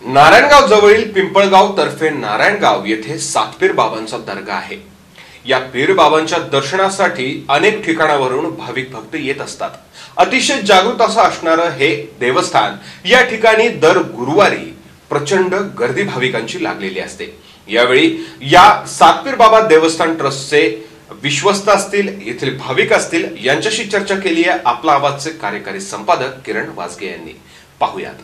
नारायणगाव जवळील पिंपळगाव तर्फे नारायणगाव येथे सातपीर बाबांचा दर्गा आहे। या पीर बाबांच्या दर्शनासाठी अनेक ठिकाणावरून भाविक भक्त येत असतात। अतिशय जागृत असं असणारं हे देवस्थान या ठिकाणी दर गुरुवारी प्रचंड गर्दी भाविकांची लागलेली असते। यावेळी या सातपीर बाबा देवस्थान ट्रस्टचे विश्वस्त असतील, येथील भाविक असतील यांच्याशी चर्चा केली आहे। आपला आवाजचे कार्यकारी संपादक किरण वासगे यांनी। पाहूयात।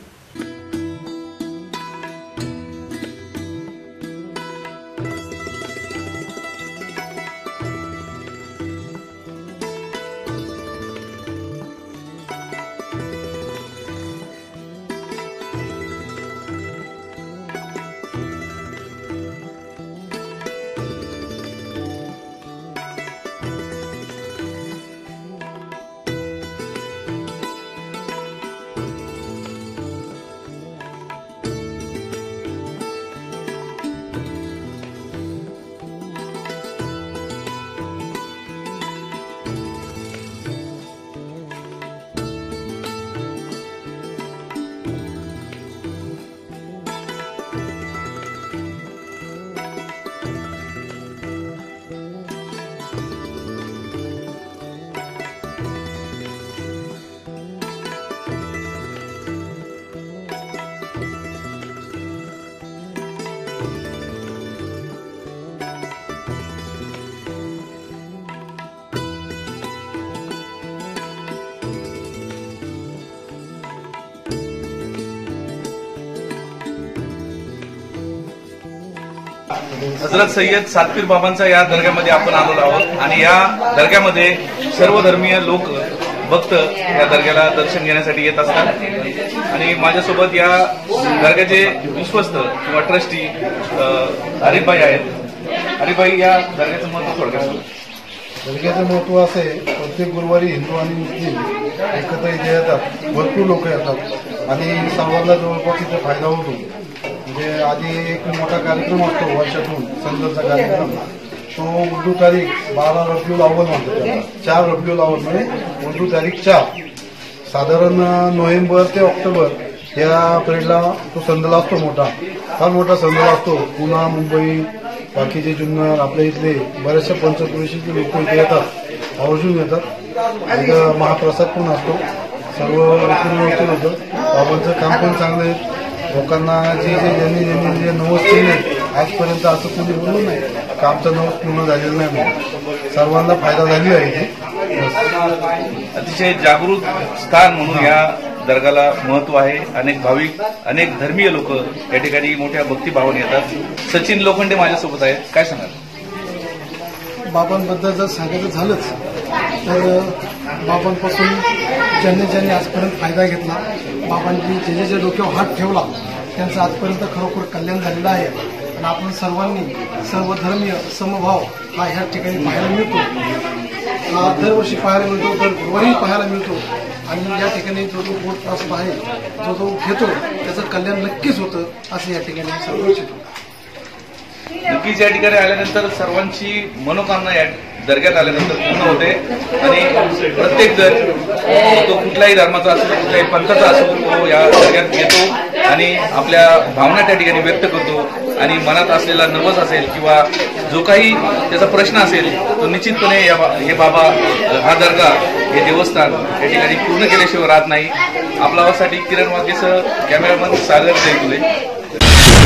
हजरत सय्यद सातपीर बाबांचा या दर्ग्यामध्ये आपण आलेलो आहोत आणि या दर्ग्यामध्ये सर्व धर्मीय लोक भक्त या दर्ग्याला दर्शन घेण्यासाठी येत असतात। आणि माझ्यासोबत या दर्ग्याचे विश्वस्त किंवा ट्रस्टी हरिभाई आहेत। हरिभाई, या दर्ग्याचं महत्व थोडक्यात सांगा। दर्ग्याचं महत्व असं आहे, प्रत्येक गुरुवारी हिंदू आणि मुस्लिम एकत्र इथे येतात, भरपूर लोक येतात आणि सर्वांना जवळपास इथे फायदा होतो। म्हणजे आधी एक मोठा कार्यक्रम असतो वर्षातून, संदर्भचा कार्यक्रम, तो उर्दू तारीख 12 रबिउल अव्वल म्हणतो त्याला, 4 रबिउल अव्वल म्हणजे उर्दू तारीख 4, साधारण नोव्हेंबर ते ऑक्टोबर या पिरियडला तो संदल असतो मोठा, फार मोठा संदल असतो। पुणे, मुंबई, बाकीचे जुन्नर, आपल्या इथले बरेचसे पंचक्रोशीचे लोक इथे येतात, आवर्जून येतात। महाप्रसाद पण असतो, सर्व व्यवस्थित होतं। बाबांचं काम पण चांगलं आहे। लोकांना ज्यांनी जे नवस केले आजपर्यंत असं कोणी बोललं नाही का आमचं नवस पूर्ण झालेलं नाही, म्हणून सर्वांना फायदा झालेला आहे इथे। अतिशय जागृत स्थान म्हणून या दर्गाला महत्व आहे। अनेक भाविक, अनेक धर्मीय लोक या ठिकाणी मोठ्या भक्तिभावाने येतात। सचिन लोखंडे माझ्यासोबत आहेत, काय सांगाल? बाबांबद्दल जर सांगायचं झालंच तर बाबांपासून ज्यांनी आजपर्यंत फायदा घेतला, बाबांनी जे डोक्यावर हात ठेवला त्यांचं आजपर्यंत खरोखर कल्याण झालेलं आहे। आणि आपण सर्वांनी सर्वधर्मीय समभाव हा ह्या ठिकाणी पाहायला मिळतो, दरवर्षी पाहायला मिळतो, दर गुरुवारी पाहायला मिळतो। आणि या ठिकाणी जो बोट ट्रस्ट आहे, जो घेतो त्याचं कल्याण नक्कीच होतं असं या ठिकाणी सर्व इच्छितो। नक्कीच या ठिकाणी आल्यानंतर सर्वांची मनोकामना या दर्ग्यात आल्यानंतर पूर्ण होते आणि प्रत्येक जण तो कुठल्याही धर्माचा असो, कुठल्याही पंथाचा असो, तो या दर्ग्यात येतो आणि आपल्या भावना त्या ठिकाणी व्यक्त करतो। आणि मनात असलेला नवस असेल किंवा जो काही त्याचा प्रश्न असेल तो निश्चितपणे हे बाबा, हा दर्गा, हे देवस्थान या ठिकाणी पूर्ण केल्याशिवाय राहत नाही। आपल्या आवाजसाठी किरण वासगेसह कॅमेरामन सागर जयकुले।